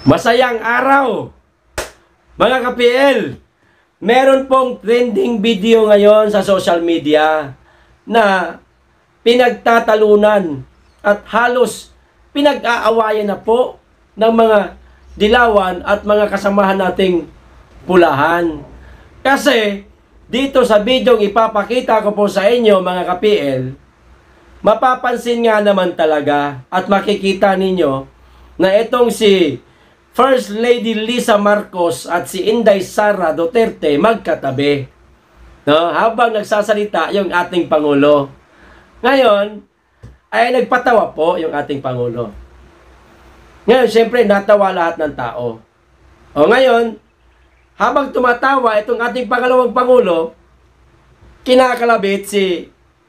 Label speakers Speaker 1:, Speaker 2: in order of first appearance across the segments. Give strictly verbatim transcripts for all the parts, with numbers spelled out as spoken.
Speaker 1: Masayang araw, mga ka-P L. Meron pong trending video ngayon sa social media na pinagtatalunan at halos pinag-aawayan na po ng mga dilawan at mga kasamahan nating pulahan. Kasi dito sa video ipapakita ko po sa inyo, mga ka-P L, mapapansin nga naman talaga at makikita ninyo na itong si First Lady Lisa Marcos at si Inday Sara Duterte magkatabi, no? Habang nagsasalita yung ating Pangulo. Ngayon, ay nagpatawa po yung ating Pangulo. Ngayon, siyempre, natawa lahat ng tao. O ngayon, habang tumatawa itong ating pangalawang Pangulo, kinakalabit si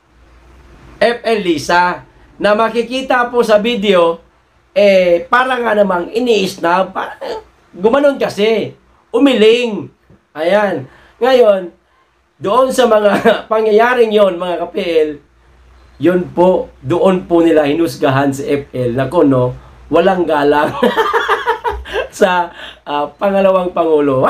Speaker 1: F L Lisa, na makikita po sa video, eh, para nga namang ini-snub, gumanon kasi, umiling. Ayan. Ngayon, doon sa mga pangyayaring yon, mga ka-P L, yun po, doon po nila hinusgahan si F L na kuno, walang galang sa uh, pangalawang Pangulo.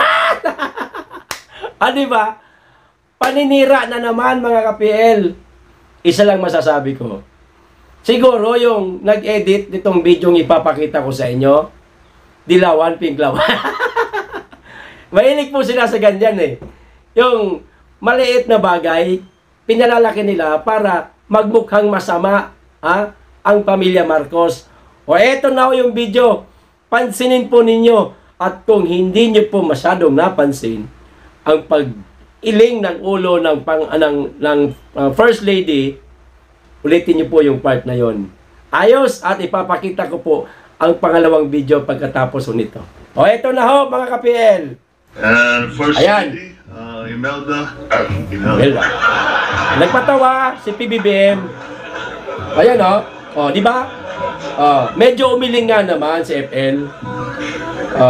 Speaker 1: Ah, di ba? Paninira na naman, mga ka-P L. Isa lang masasabi ko. Siguro yung nag-edit nitong video ng ipapakita ko sa inyo, dilawan, pinklawan. Mahilig po sila sa ganyan eh. Yung maliit na bagay, pinalalaki nila para magmukhang masama, ha, ang pamilya Marcos. O eto na yung video, pansinin po ninyo. At kung hindi nyo po masyadong napansin, ang pag-iling ng ulo ng, pang, ng, ng uh, First Lady, ulitin niyo po yung part na yon. Ayos, at ipapakita ko po ang pangalawang video pagkatapos nito. O, eto na ho, mga ka-P L.
Speaker 2: And First
Speaker 1: Ayan.
Speaker 2: Lady, uh, Imelda. Uh, Imelda.
Speaker 1: Imelda. Nagpatawa si P B B M. Ayan o. O, di ba? O, medyo umiling nga naman si F L. O.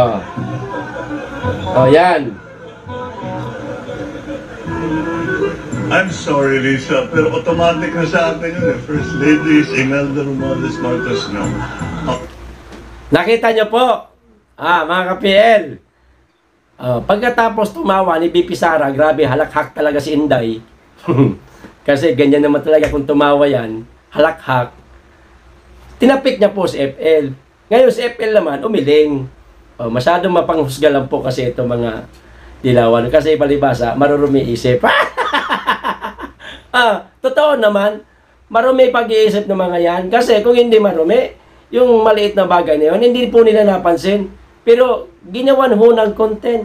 Speaker 1: O, yan.
Speaker 2: I'm sorry, Lisa, pero automatic na sa akin yun eh. First Lady is Imelda Romualdez Marcos, no? Oh.
Speaker 1: Nakita nyo po, ah, mga ka-P L. Uh, pagkatapos tumawa ni B P Sara, grabe, halakhak talaga si Inday. Kasi ganyan naman talaga kung tumawa yan, halakhak. Tinapik niya po si F L. Ngayon si F L naman, umiling. Uh, masyadong mapanghusga lang po kasi ito mga dilawan. Kasi palibasa, marurumi isip. Ah, totoo naman, marumi pag-iisip ng mga yan. Kasi kung hindi marumi, yung maliit na bagay na yun, hindi po nila napansin. Pero, ginawan ho ng content.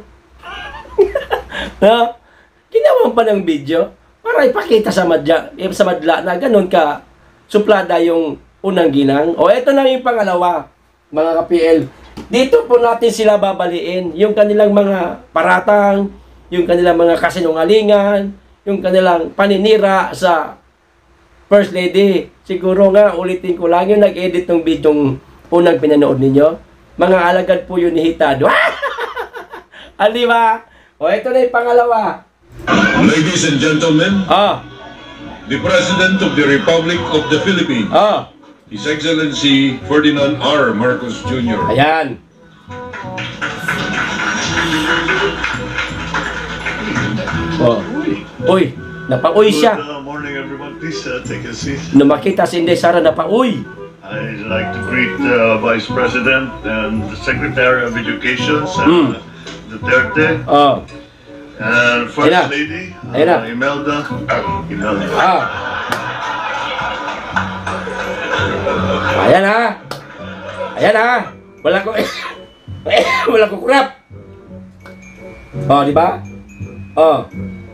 Speaker 1: No? Ginawan pa ng video para ipakita sa madla, sa madla na ganun ka suplada yung unang ginang. O, eto na yung pangalawa, mga ka-P L. Dito po natin sila babaliin. Yung kanilang mga paratang, yung kanilang mga kasinungalingan, yung kanilang paninira sa First Lady. Siguro nga, ulitin ko lang yung nag-edit ng video unang pinanood ninyo. Mga alagad po yun ni Hitado. Ah, di ba? O, ito na yung pangalawa.
Speaker 3: Ladies and gentlemen,
Speaker 1: Oh.
Speaker 3: the President of the Republic of the Philippines,
Speaker 1: Oh.
Speaker 3: His Excellency Ferdinand R. Marcos Junior
Speaker 1: Ayan. Oh. Uy, napauy siya.
Speaker 2: Good uh, morning, everyone. Please uh, take a seat.
Speaker 1: Nung makita si Inday Sara, napauy.
Speaker 2: I'd like to greet uh, Vice President and the Secretary of Education, Sara Duterte,
Speaker 1: Oh.
Speaker 2: and First
Speaker 1: Ayan na.
Speaker 2: Lady,
Speaker 1: Ayan na.
Speaker 2: uh, Imelda. Uh, Imelda.
Speaker 1: Ah. Ayan ha. Ayan ha. Wala ko wala ko crap. Oh, di ba? Oh.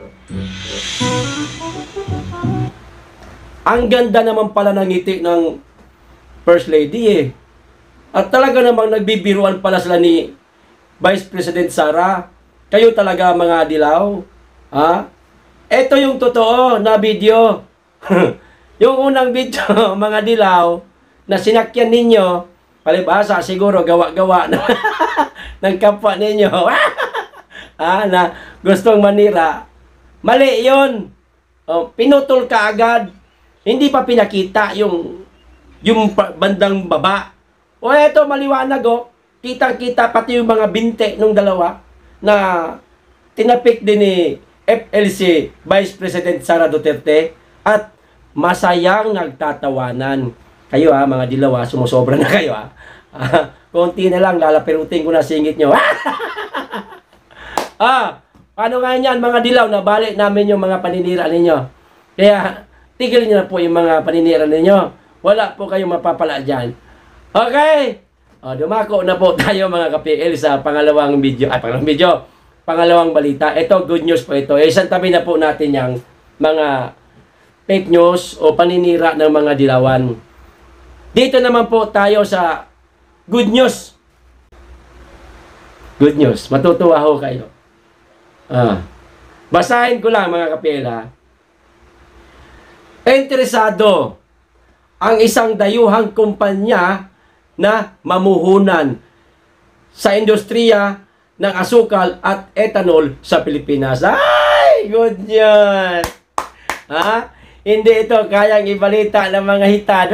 Speaker 1: Ang ganda naman pala ng ngiti ng First Lady eh. At talaga namang nagbibiruan pala sila ni Vice President Sara. Kayo talaga mga dilaw. Ha? Ito yung totoo na video. Yung unang video, mga dilaw, na sinakyan ninyo, palibasa siguro gawa-gawa na ng kapwa ninyo. Ah, na gustong manira. Mali yun. Oh, pinutol ka agad. Hindi pa pinakita yung yung bandang baba. O eto, maliwanag oh. kitang-kita pati yung mga binte nung dalawa na tinapik din ni F L C Vice President Sara Duterte at masayang nagtatawanan. Kayo ha, mga dilaw ha, sumusobra na kayo ha. Ah, konti na lang, lalapirutin ko na singit nyo. Ah, paano nga yan, mga dilaw, nabalik namin yung mga paninira ninyo. Kaya, tigil nyo na po yung mga paninira ninyo. Wala po kayong mapapala dyan. Okay? O, dumako na po tayo mga ka-P L sa pangalawang video. Ay, pangalawang video. Pangalawang balita. Ito, good news po ito. Eh, isang tabi na po natin yung mga fake news o paninira ng mga dilawan. Dito naman po tayo sa good news. Good news. Matutuwa ho kayo. Ah. Basahin ko lang mga kapela. Interesado ang isang dayuhang kumpanya na mamuhunan sa industriya ng asukal at ethanol sa Pilipinas. Ay! Good news! Ha? Hindi ito kayang ibalita ng mga hitan.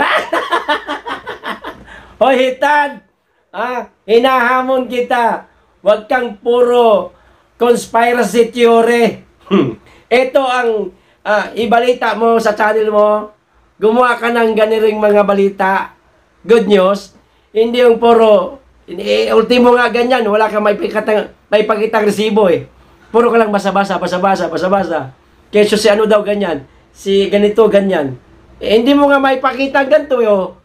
Speaker 1: Hoy hitan! Ha? Hinahamon kita. Huwag kang puro conspiracy theory. Ito ang uh, ibalita mo sa channel mo. Gumawa ka ng ganiring mga balita. Good news. Hindi yung puro, eh, ultimo nga ganyan, wala kang may pakitang, may pakitang resibo eh. Puro ka lang basa-basa, basa-basa, basa-basa. Kesyo si ano daw ganyan, si ganito ganyan. Eh, hindi mo nga may pakitang ganito yo.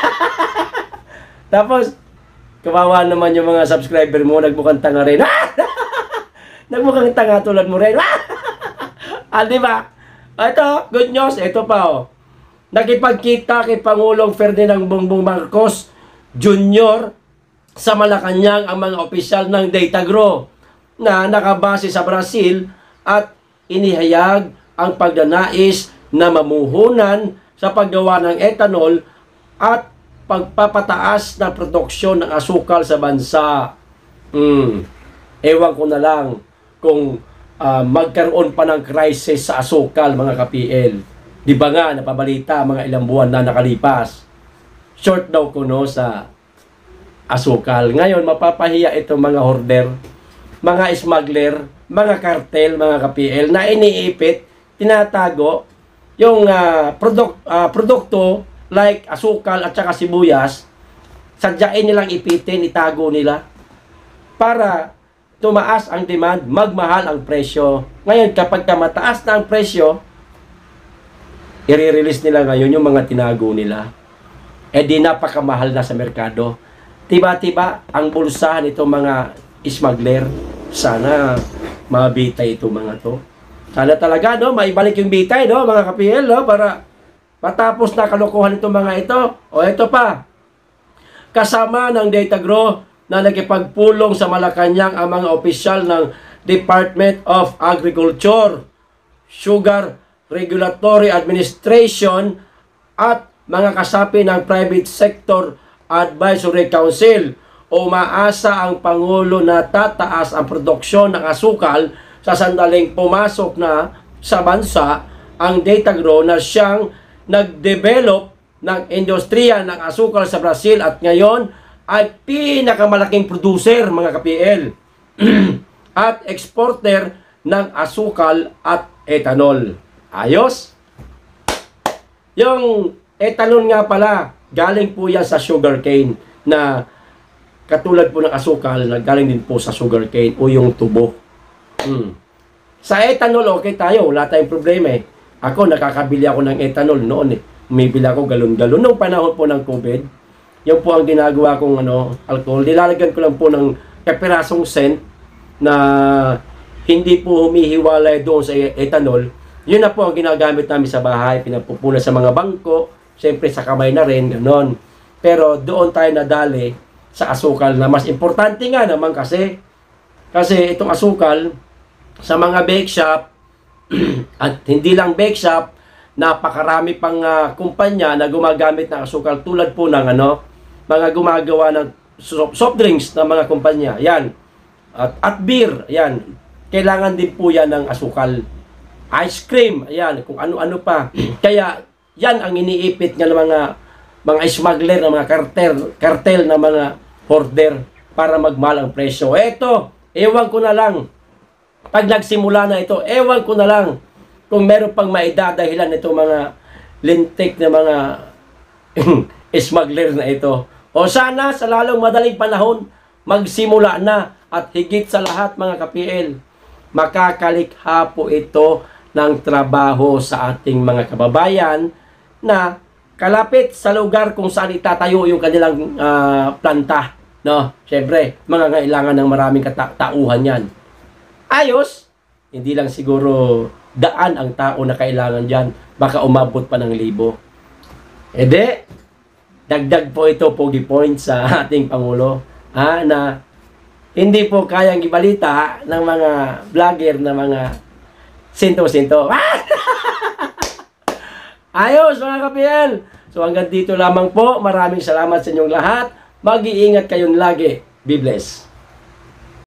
Speaker 1: Tapos, kawawa naman yung mga subscriber mo, nagmukhang tanga rin. Nagmukhang tanga tulad mo rin. Ah, di ba? Ito, good news, ito pa oh. Nakipagkita kay Pangulong Ferdinand Bongbong Marcos Junior sa Malacanang ang mga opisyal ng Datagro na nakabase sa Brazil at inihayag ang pagnanais na mamuhunan sa paggawa ng ethanol at pagpapataas ng produksyon ng asukal sa bansa. Hmm. Ewan ko na lang kung uh, magkaroon pa ng crisis sa asukal mga ka-P L. Di ba nga, napabalita mga ilang buwan na nakalipas. Short daw ko no sa asukal. Ngayon, mapapahiya itong mga hoarder, mga smuggler, mga kartel, mga ka-P L na iniipit, tinatago yung uh, produk, uh, produkto like asukal at saka sibuyas, sadyain nilang ipitin, itago nila para tumaas ang demand, magmahal ang presyo. Ngayon, kapag mataas na ang presyo, i-release nila ngayon yung mga tinago nila. Eh di napakamahal na sa merkado. Tiba-tiba ang bulsahan itong mga smuggler. Sana mabitay ito mga to. Sana talaga no, maibalik yung bitay no, mga ka-P L no, para matapos na kalokohan itong mga ito. O ito pa. Kasama ng Datagro na nagipagpulong sa Malacanang ang mga opisyal ng Department of Agriculture, Sugar Regulatory Administration at mga kasapi ng Private Sector Advisory Council. Umaasa ang Pangulo na tataas ang produksyon ng asukal sa sandaling pumasok na sa bansa ang Datagro na siyang nag-develop ng industriya ng asukal sa Brazil at ngayon ay pinakamalaking producer mga ka-P L at exporter ng asukal at ethanol. Ayos? Yung ethanol nga pala, galing po yan sa sugarcane na katulad po ng asukal na galing din po sa sugarcane o yung tubo. Hmm. Sa ethanol, okay tayo. Wala tayong problema eh. Ako, nakakabili ako ng ethanol noon eh. Umibili ako galon-galon. Noong panahon po ng COVID, yung po ang ginagawa kong ano, alcohol. Nilalagyan ko lang po ng kapirasong scent na hindi po humihiwalay doon sa ethanol. Yun na po ang ginagamit namin sa bahay, pinapupuna sa mga bangko, siyempre sa kamay na rin, gano'n. Pero doon tayo nadali sa asukal na mas importante nga naman kasi, kasi itong asukal, sa mga bake shop, at hindi lang bake shop, napakarami pang uh, kumpanya na gumagamit ng asukal tulad po ng ano, mga gumagawa ng soft drinks ng mga kumpanya, yan. At, at beer, yan. Kailangan din po yan ng asukal. Ice cream, ayan, kung ano-ano pa. Kaya, yan ang iniipit ng mga mga smuggler, ng mga cartel, cartel na mga hoarder. para magmahal ang presyo. Eto, ewan ko na lang. Pag nagsimula na ito, ewan ko na lang kung meron pang maidadahilan itong mga lintik na mga smuggler na ito. O sana sa lalong madaling panahon, magsimula na at higit sa lahat mga ka-P L, makakalikha po ito ng trabaho sa ating mga kababayan na kalapit sa lugar kung saan itatayo yung kanilang uh, planta. No? Siyempre, mangangailangan ng maraming katauhan yan. Ayos, hindi lang siguro daan ang tao na kailangan dyan. Baka umabot pa ng libo. E de, dagdag po ito, Pogi Point, sa ating Pangulo. Ha, na hindi po kayang ibalita ng mga vlogger na mga sinto-sinto. Ayos mga ka-P L. So hanggang dito lamang po. Maraming salamat sa inyong lahat. Mag-iingat kayong lagi. Be blessed.